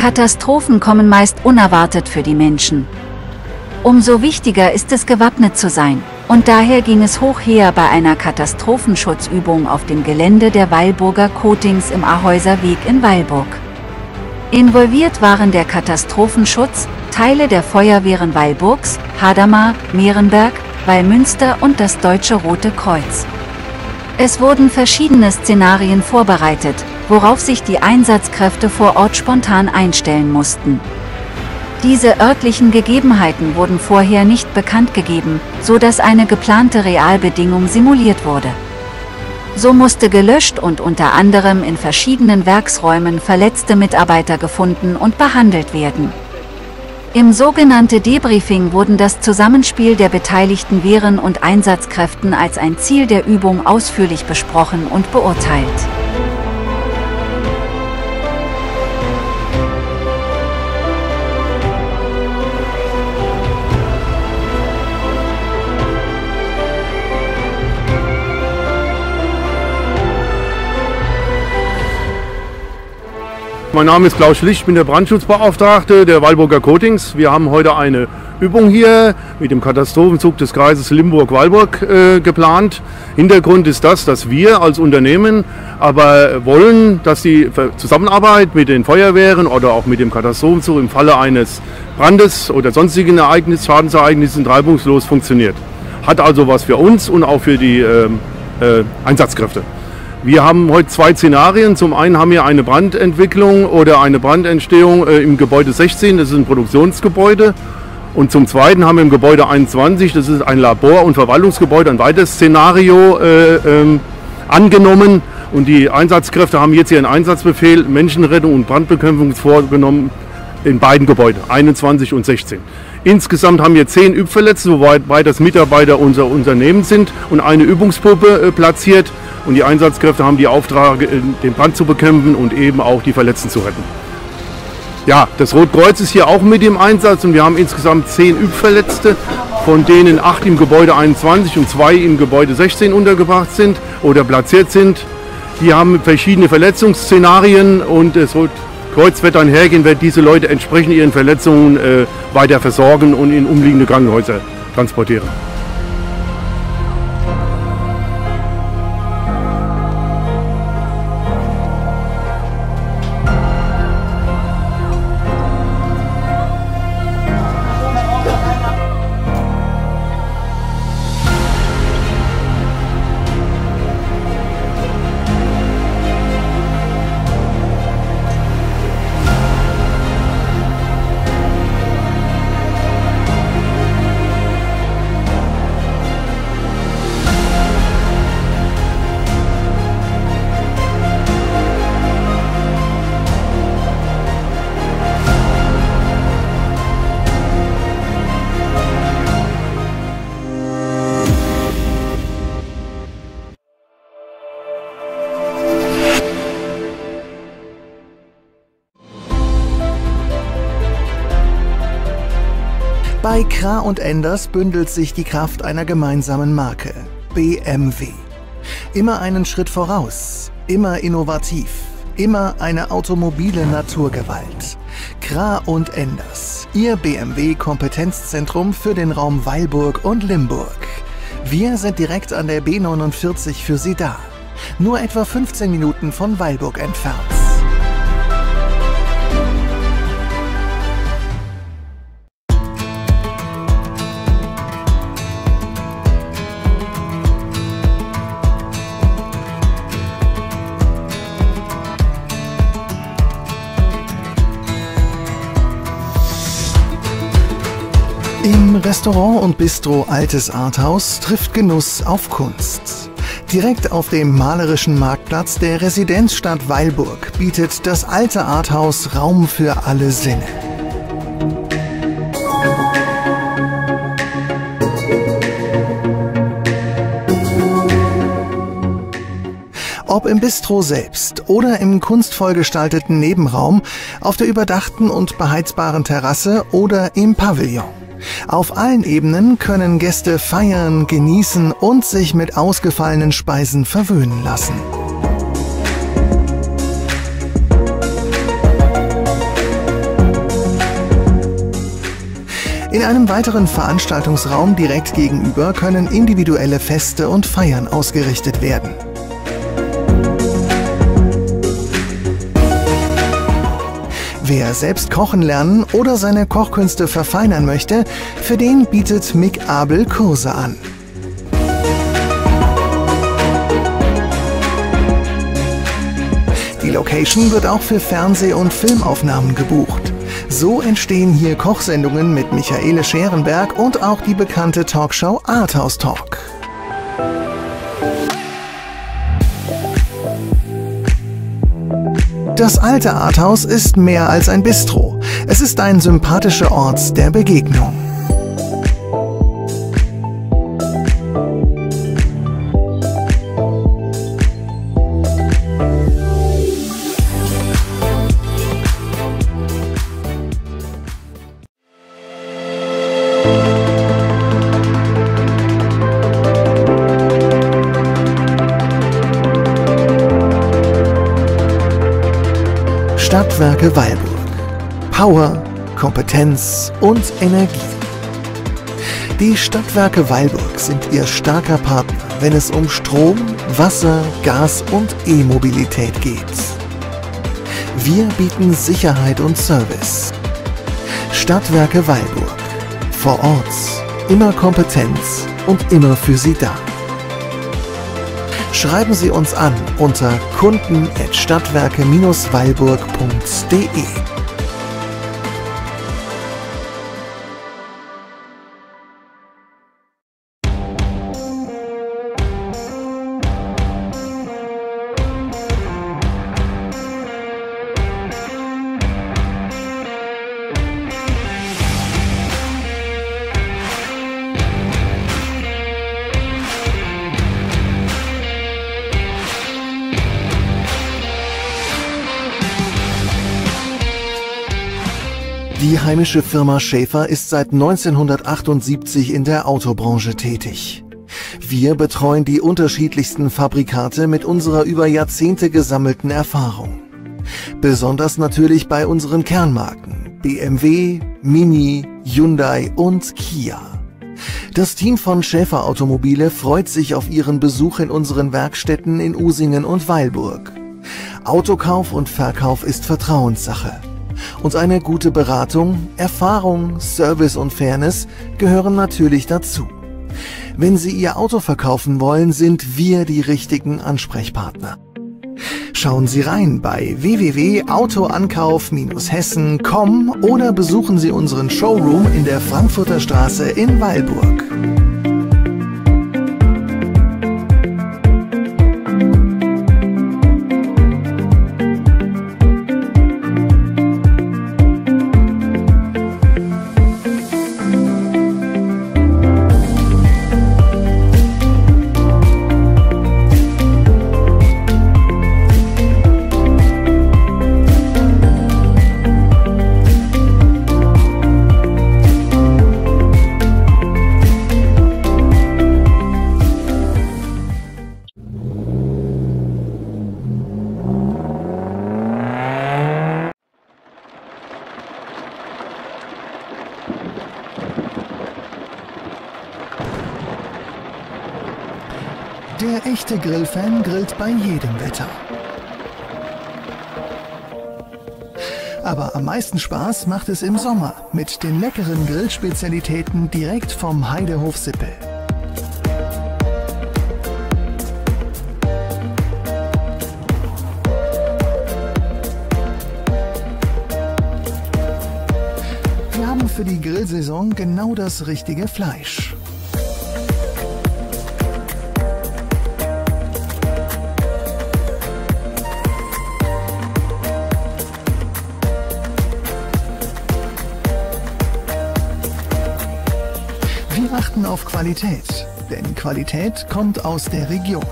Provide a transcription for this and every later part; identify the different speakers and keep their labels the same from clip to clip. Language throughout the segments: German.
Speaker 1: Katastrophen kommen meist unerwartet für die Menschen. Umso wichtiger ist es, gewappnet zu sein. Und daher ging es hoch her bei einer Katastrophenschutzübung auf dem Gelände der Weilburger Coatings im Ahäuser Weg in Weilburg. Involviert waren der Katastrophenschutz, Teile der Feuerwehren Weilburgs, Hadamar, Meerenberg, Weilmünster und das Deutsche Rote Kreuz. Es wurden verschiedene Szenarien vorbereitet, worauf sich die Einsatzkräfte vor Ort spontan einstellen mussten. Diese örtlichen Gegebenheiten wurden vorher nicht bekannt gegeben, so dass eine geplante Realbedingung simuliert wurde. So musste gelöscht und unter anderem in verschiedenen Werksräumen verletzte Mitarbeiter gefunden und behandelt werden. Im sogenannten Debriefing wurden das Zusammenspiel der beteiligten Wehren und Einsatzkräften als ein Ziel der Übung ausführlich besprochen und beurteilt.
Speaker 2: Mein Name ist Klaus Schlicht, ich bin der Brandschutzbeauftragte der Weilburger Coatings. Wir haben heute eine Übung hier mit dem Katastrophenzug des Kreises Limburg-Weilburg geplant. Hintergrund ist das, dass wir als Unternehmen aber wollen, dass die Zusammenarbeit mit den Feuerwehren oder auch mit dem Katastrophenzug im Falle eines Brandes oder sonstigen Schadensereignissen reibungslos funktioniert. Hat also was für uns und auch für die Einsatzkräfte. Wir haben heute zwei Szenarien. Zum einen haben wir eine Brandentwicklung oder eine Brandentstehung im Gebäude 16, das ist ein Produktionsgebäude. Und zum zweiten haben wir im Gebäude 21, das ist ein Labor- und Verwaltungsgebäude, ein weiteres Szenario angenommen. Und die Einsatzkräfte haben jetzt hier einen Einsatzbefehl, Menschenrettung und Brandbekämpfung vorgenommen in beiden Gebäuden, 21 und 16. Insgesamt haben wir 10 Übverletzte, wobei das Mitarbeiter unserer Unternehmen sind und eine Übungspuppe platziert. Und die Einsatzkräfte haben die Auftrag, den Brand zu bekämpfen und eben auch die Verletzten zu retten. Ja, das Rotkreuz ist hier auch mit im Einsatz und wir haben insgesamt 10 Übverletzte, von denen 8 im Gebäude 21 und 2 im Gebäude 16 untergebracht sind oder platziert sind. Die haben verschiedene Verletzungsszenarien und das Rotkreuz wird dann hergehen, wird diese Leute entsprechend ihren Verletzungen weiter versorgen und in umliegende Krankenhäuser transportieren.
Speaker 3: Bei Kra und Enders bündelt sich die Kraft einer gemeinsamen Marke, BMW. Immer einen Schritt voraus, immer innovativ, immer eine automobile Naturgewalt. Kra und Enders, Ihr BMW-Kompetenzzentrum für den Raum Weilburg und Limburg. Wir sind direkt an der B49 für Sie da, nur etwa 15 Minuten von Weilburg entfernt. Im Restaurant und Bistro Altes Arthaus trifft Genuss auf Kunst. Direkt auf dem malerischen Marktplatz der Residenzstadt Weilburg bietet das Alte Arthaus Raum für alle Sinne. Ob im Bistro selbst oder im kunstvoll gestalteten Nebenraum, auf der überdachten und beheizbaren Terrasse oder im Pavillon. Auf allen Ebenen können Gäste feiern, genießen und sich mit ausgefallenen Speisen verwöhnen lassen. In einem weiteren Veranstaltungsraum direkt gegenüber können individuelle Feste und Feiern ausgerichtet werden. Wer selbst kochen lernen oder seine Kochkünste verfeinern möchte, für den bietet Mick Abel Kurse an. Die Location wird auch für Fernseh- und Filmaufnahmen gebucht. So entstehen hier Kochsendungen mit Michaele Scherenberg und auch die bekannte Talkshow Arthouse Talk. Das alte Arthaus ist mehr als ein Bistro. Es ist ein sympathischer Ort der Begegnung. Stadtwerke Weilburg. Power, Kompetenz und Energie. Die Stadtwerke Weilburg sind Ihr starker Partner, wenn es um Strom, Wasser, Gas und E-Mobilität geht. Wir bieten Sicherheit und Service. Stadtwerke Weilburg. Vor Ort, immer kompetent und immer für Sie da. Schreiben Sie uns an unter kunden@stadtwerke-weilburg.de. Die heimische Firma Schaefer ist seit 1978 in der Autobranche tätig. Wir betreuen die unterschiedlichsten Fabrikate mit unserer über Jahrzehnte gesammelten Erfahrung. Besonders natürlich bei unseren Kernmarken BMW, Mini, Hyundai und Kia. Das Team von Schaefer Automobile freut sich auf Ihren Besuch in unseren Werkstätten in Usingen und Weilburg. Autokauf und Verkauf ist Vertrauenssache. Und eine gute Beratung, Erfahrung, Service und Fairness gehören natürlich dazu. Wenn Sie Ihr Auto verkaufen wollen, sind wir die richtigen Ansprechpartner. Schauen Sie rein bei www.autoankauf-hessen.com oder besuchen Sie unseren Showroom in der Frankfurter Straße in Weilburg. Der echte Grillfan grillt bei jedem Wetter. Aber am meisten Spaß macht es im Sommer mit den leckeren Grillspezialitäten direkt vom Heidehof Sippel. Wir haben für die Grillsaison genau das richtige Fleisch. Wir achten auf Qualität, denn Qualität kommt aus der Region.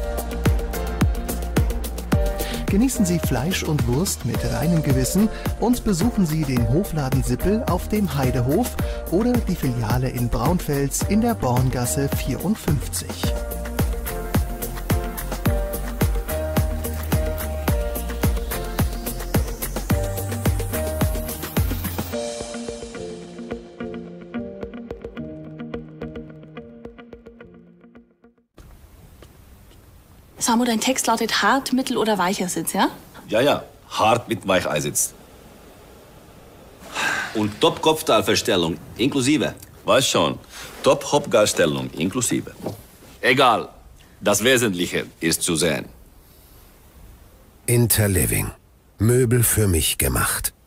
Speaker 3: Genießen Sie Fleisch und Wurst mit reinem Gewissen und besuchen Sie den Hofladen Sippel auf dem Heidehof oder die Filiale in Braunfels in der Borngasse 54.
Speaker 4: Samu, dein Text lautet hart, mittel- oder weicher Sitz, ja?
Speaker 5: Ja, hart mit Weicheisitz. Und Top-Kopfstahlverstellung inklusive. Weiß schon, Top-Hopgarstellung inklusive. Egal, das Wesentliche ist zu sehen.
Speaker 6: Interliving. Möbel für mich gemacht.